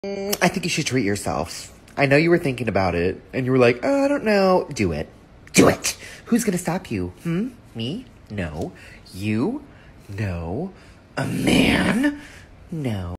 I think you should treat yourself. I know you were thinking about it, and you were like, oh, I don't know. Do it. Do it. Who's gonna stop you? Me? No. You? No. A man? No.